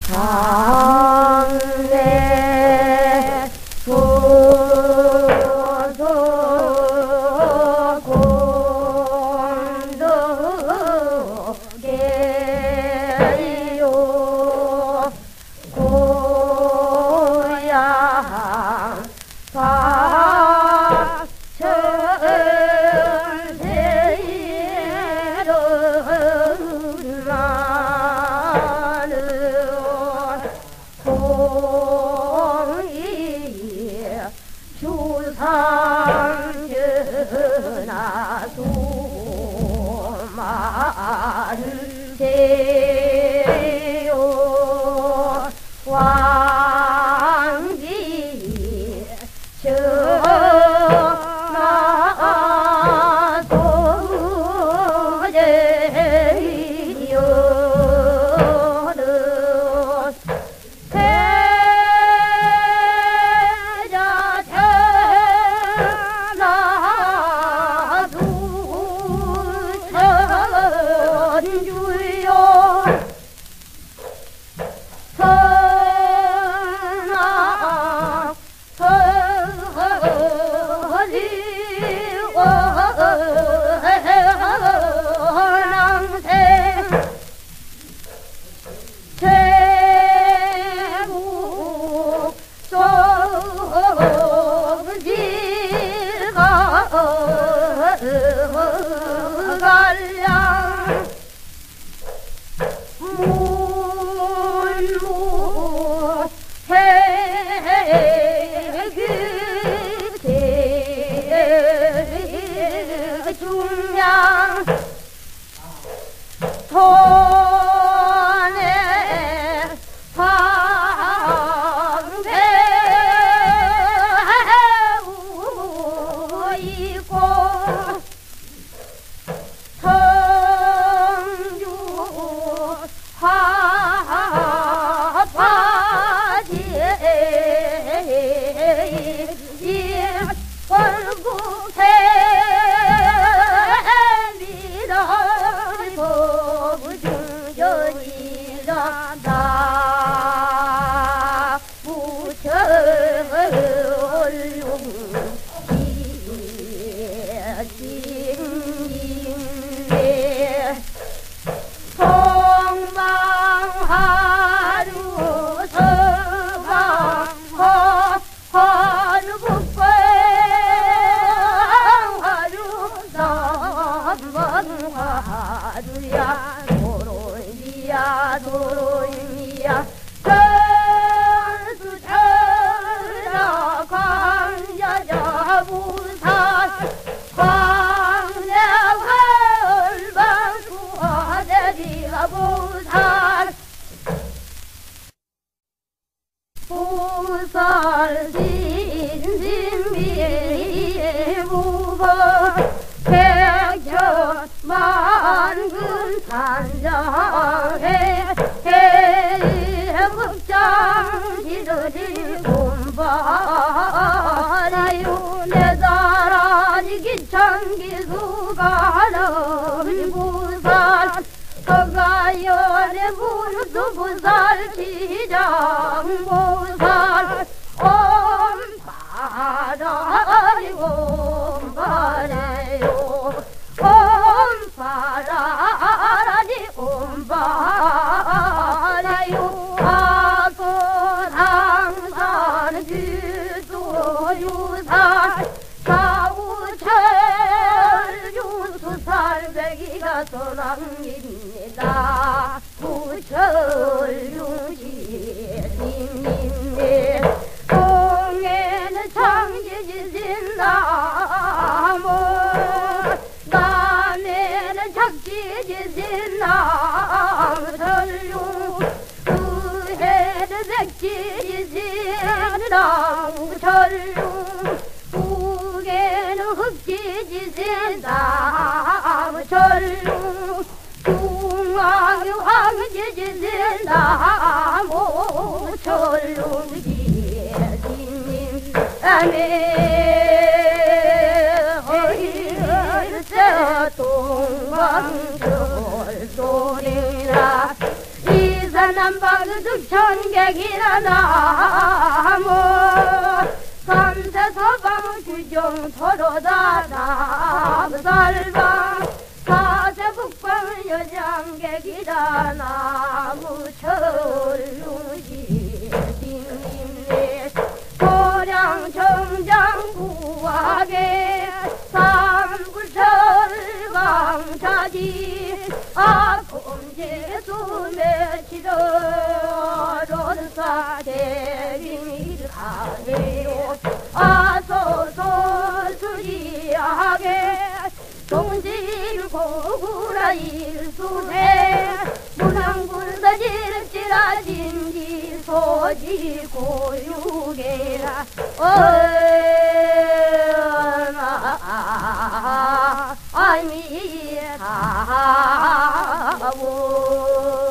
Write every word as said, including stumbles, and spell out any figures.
강내 소소 곤덕에요 고향 박천세일은 나는 공이 주상전하 수만세요 왕기 전하 소제여는 태자 천하 수천주요 선하 허리원랑생 제국 속지가 갈량 문무 해규제 중량 손에 방배우 있고 성주 화파지 월국해 미라리 보부중전이란다 부처을용기진네 성망하루 서방허 화루북괴 화루 남방화루야 도로이미야 도로이미야 전수천하 광야자부산 광야월방수화대비가 부산 부산 신신미무거 백천 만근 산장에 해극장 지르지 곰바라요 내 나라지 기창기수가는 부산 서가연의 분수 부산 시장 부산 옴바라리 옴바래요 옴바라리 옴바래요 아소당산 귀도유산 사우철 유수살배기가 소랑입니다 부철유시님네 동에는 창지지신나무 남에는 착지지신나무 전류 의해는 백지지신나무 전류 북에는 흑지지신나무 전류 중앙에 황제지신나무 전류지님 아멘 어이르세 동방철도리라 이사 산남바그득 천객이라 나무 삼세서방 규정 서로다 나무살방 사세북방 여장객이라 나무 철루시 딩림네 고량정장 구하게 삼불철방자지 아콤제수 며칠은 론사 대림일하네요 아소소수리하게 동질고구라 일수세 문항군사질지라 진지소지 고유계라 얼마 아미하고